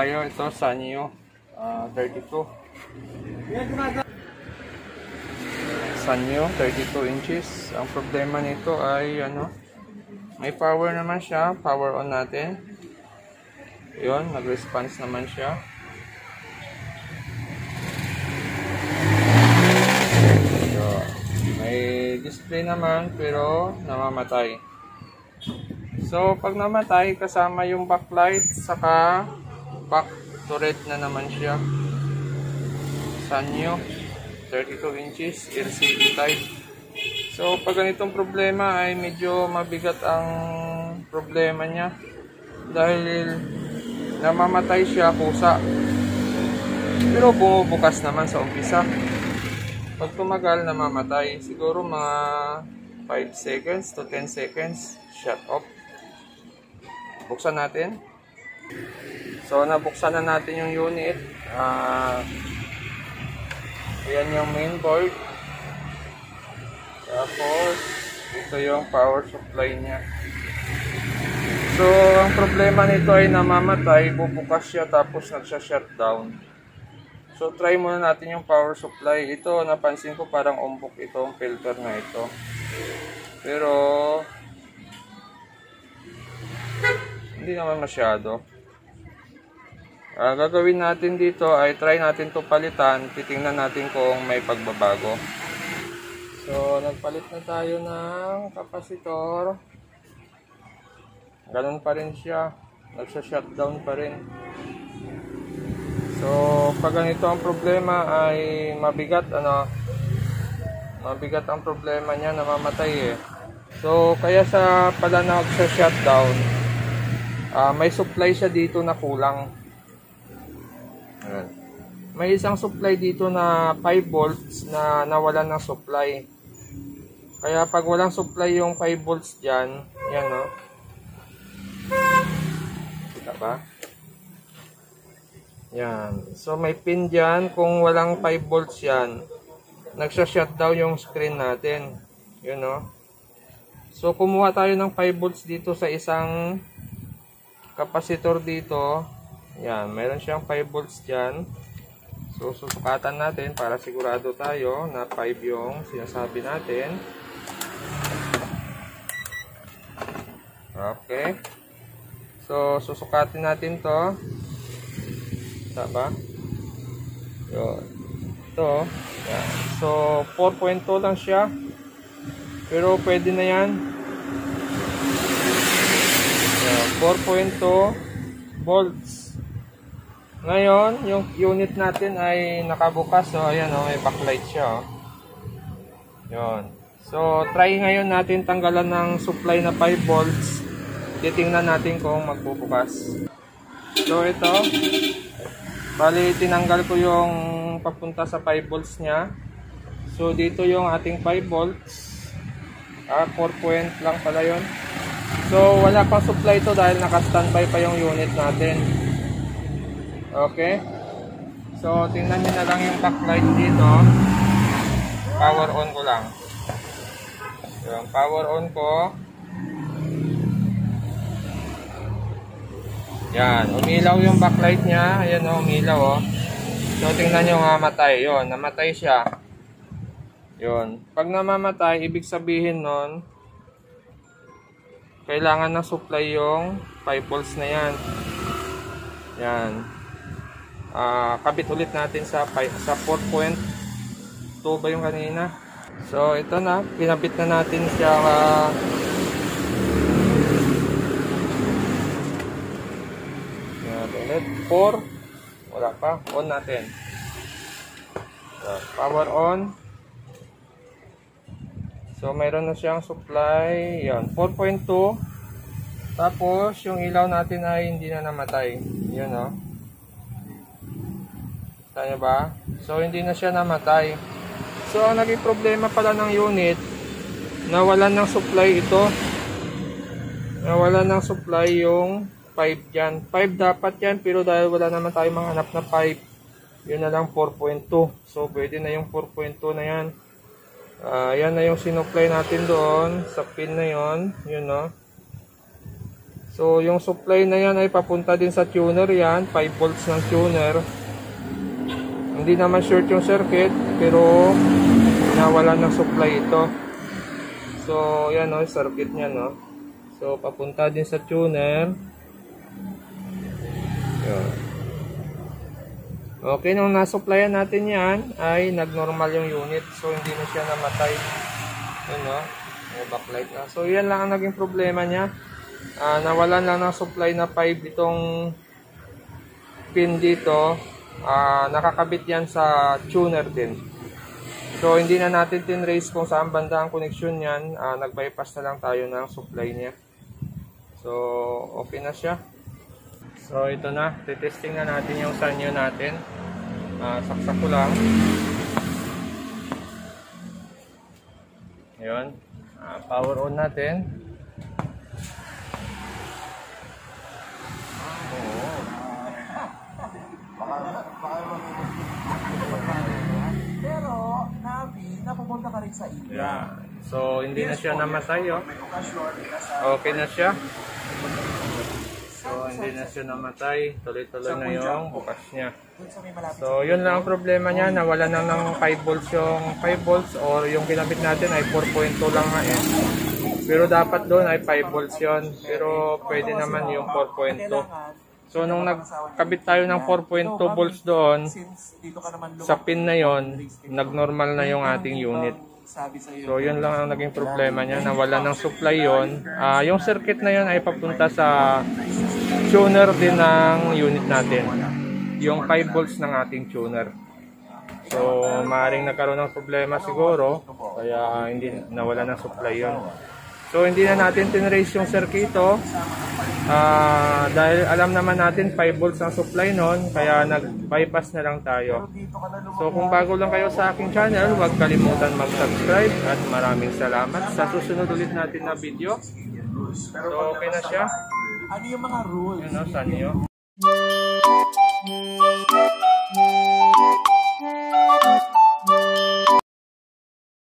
tayo. Ito Sanyo 32. Sanyo 32 inches. Ang problema nito ay may power naman siya. Power on natin. Yun, nag-response naman siya. So, may display naman pero namamatay. So, pag namatay, kasama yung backlight, saka back turret na naman siya. Sanyo, 32 inches, LCD type. So, pag ganitong problema ay medyo mabigat ang problema niya. Dahil namamatay siya kusa. Pero bumubukas naman sa umpisa. Pag tumagal, namamatay. Siguro mga 5 seconds to 10 seconds, shut off. Buksan natin. So, nabuksan na natin yung unit. Ayan yung main board. Tapos, ito yung power supply niya. So, ang problema nito ay namamatay, bubukas siya tapos nagsha-shutdown. So, try muna natin yung power supply. Ito, napansin ko parang umbok itong filter na ito. Pero, hindi naman masyado. Gagawin natin dito ay try natin to palitan. Titingnan natin kung may pagbabago. So, nagpalit na tayo ng kapasitor. Ganun pa rin siya. Nagsa-shutdown pa rin. So, pag ganito ang problema ay mabigat, mabigat ang problema niya, namamatay eh. So, kaya sa pala nagsa-shutdown, may supply siya dito na kulang. Ayan. May isang supply dito na 5 volts na nawalan ng supply. Kaya pag walang supply yung 5 volts dyan, yan o. Kita ba? Yan. So may pin dyan. Kung walang 5 volts yan, nagsha-shutdown yung screen natin. Yun o. So kumuha tayo ng 5 volts dito sa isang kapasitor dito. Yan, meron siyang 5 volts dyan. So, susukatan natin para sigurado tayo na 5 yung sinasabi natin. Okay. So, susukatin natin to. Tama? Yun. Ito. Yan. So, 4.2 lang siya. Pero, pwede na yan. Yan, 4.2 volts. Ngayon, yung unit natin ay nakabukas. So, ayan may backlight siya. Yun. So, try ngayon natin tanggalan ng supply na 5 volts. Titingnan natin kung magbubukas. So, ito. Bali, tinanggal ko yung papunta sa 5 volts niya. So, dito yung ating 5 volts. 4 point lang pala yun. So, wala pang supply ito dahil naka-standby pa yung unit natin. Okay. So, tingnan nyo na lang yung backlight dito. Power on ko lang. Yung power on ko. Yan. Umilaw yung backlight niya. Ayan umilaw So, tingnan nyo mamatay. Yun. Namatay siya. Yun. Pag namamatay, ibig sabihin nun, kailangan ng supply yung 5 volts na yan. Yan. Kabit ulit natin sa 4.2 ba yung kanina. So ito na, pinabit na natin siya ulit 4, wala pa, on natin. So, power on. So mayroon na siyang supply, yan 4.2. tapos yung ilaw natin ay hindi na namatay, yun Kaya ba? So, hindi na siya namatay. So, ang naging problema pala ng unit, nawalan ng supply ito. Nawalan ng supply yung 5 dyan. 5 dapat yan, pero dahil wala naman tayong manghanap na 5, yun na lang 4.2. So, pwede na yung 4.2 na yan. Yan na yung sinupply natin doon sa pin na yun. Yun, So yung supply na yan ay papunta din sa tuner yan, 5 volts ng tuner. Hindi naman short yung circuit, pero nawalan ng supply ito. So yan o, circuit niya no. So papunta din sa tuner. Yan. Okay, nung nasupplyan natin yan, ay nagnormal yung unit. So, hindi na siya namatay. Yun, no? May backlight na. So, yan lang ang naging problema niya. Nawalan lang ng supply na 5 itong pin dito. Nakakabit yan sa tuner din. So, hindi na natin tinrace kung saan banda ang connection yan. Nag-bypass na lang tayo ng supply niya. So, okay na siya. So ito na, titesting na natin yung sanyo natin. Saksak ko lang. Ayun. Power on natin. Pero, Navi, napupunta ka rin sa iyo. Yeah. So hindi na siya namatay, oh. Okay na siya. So, hindi na siya namatay. Tuloy-tuloy na yung bukas niya. So, yun lang ang problema niya. Nawala na ng 5 volts yung 5 volts or yung kinabit natin ay 4.2 lang nga eh. Pero dapat doon ay 5 volts yun. Pero pwede naman yung 4.2. So, nung nagkabit tayo ng 4.2 volts doon, sa pin na yon, nagnormal na yung ating unit. So, yun lang ang naging problema niya. Nawala ng supply yun. Yung circuit na yun ay papunta sa tuner din ng unit natin. Yung 5 volts ng ating tuner. So, maaaring nagkaroon ng problema siguro. Kaya hindi nawala ng supply yun. So, hindi na natin tinrace yung circuito. Dahil alam naman natin 5 volts ang supply nun, kaya nag-bypass na lang tayo. So kung bago lang kayo sa aking channel, huwag kalimutan mag-subscribe at maraming salamat sa susunod ulit natin na video. So okay na siya. Ano yung mga rules? Yun o, sanyo.